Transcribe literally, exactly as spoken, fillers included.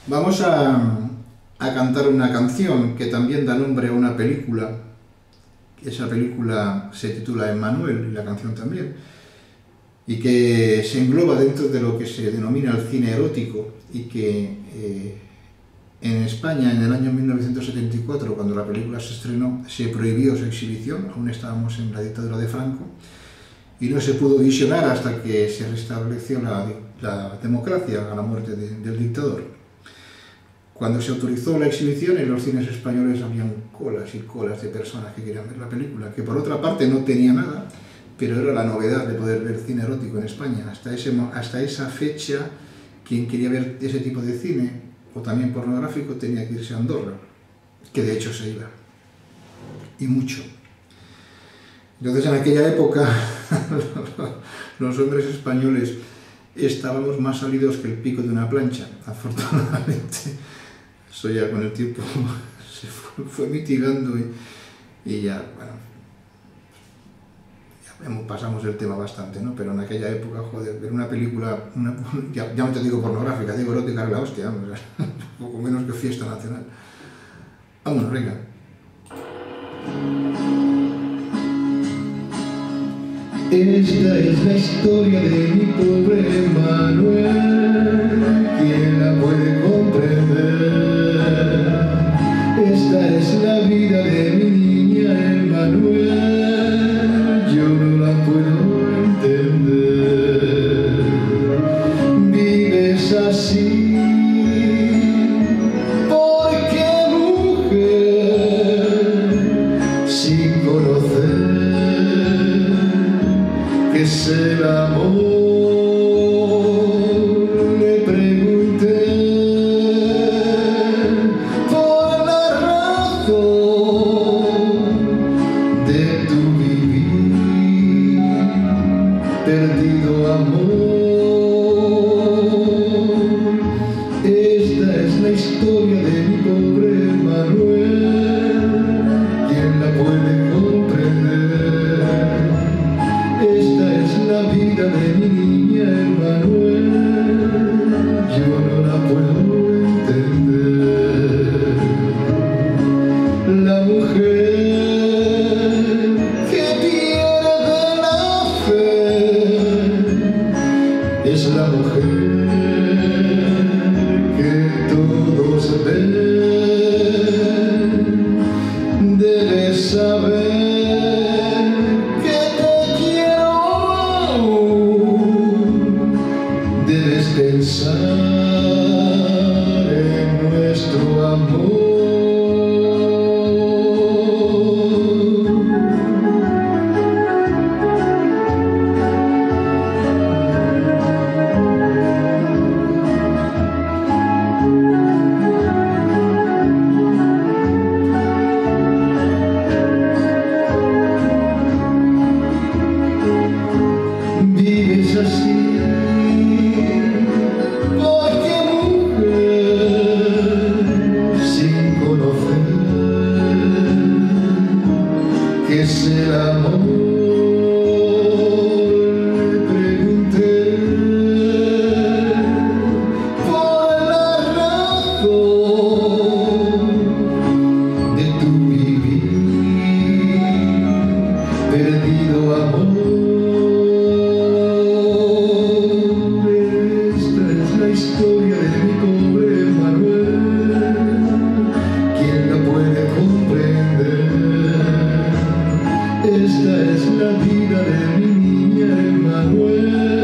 Vamos a, a cantar una canción que también da nombre a una película. Esa película se titula Emmanuel, y la canción también, y que se engloba dentro de lo que se denomina el cine erótico, y que eh, en España, en el año mil novecientos setenta y cuatro, cuando la película se estrenó, se prohibió su exhibición. Aún estábamos en la dictadura de Franco, y no se pudo visionar hasta que se restableció la, la democracia a la muerte de, del dictador. Cuando se autorizó la exhibición, en los cines españoles habían colas y colas de personas que querían ver la película, que por otra parte no tenía nada, pero era la novedad de poder ver cine erótico en España. Hasta, ese, hasta esa fecha, quien quería ver ese tipo de cine, o también pornográfico, tenía que irse a Andorra, que de hecho se iba, y mucho. Entonces, en aquella época, los hombres españoles estábamos más salidos que el pico de una plancha, afortunadamente. Eso ya con el tiempo se fue, fue mitigando y, y ya, bueno, ya pasamos el tema bastante, ¿no? Pero en aquella época, joder, ver una película, una, ya, ya no te digo pornográfica, digo erótica, era la hostia, vamos, un poco menos que fiesta nacional. Vámonos, venga. Esta es la historia de mi pobre Manuel, ¿quién la puede comprender? Esta es la vida de mi niña Emmanuel, yo no la puedo entender. Vives así, ¿por qué, mujer? Sin conocer ¿qué es el amor? Le pregunté por la razón de tu vivir, perdido amor. Esta es la historia de mi pobre Manuel, ¿quién la puede comprender? Esta es la vida de mi niña Emmanuel, yo no la puedo entender. La mujer que pierde la fe es la mujer que todos ven. Debes saber pensar en nuestro amor. Vives así, ¿qué es el amor? Le pregunté por la razón de tu vivir, perdido amor. Esta es la historia de mi pobre Manuel, ¿quién la puede comprender? Esta es la vida de mi niña Emmanuel.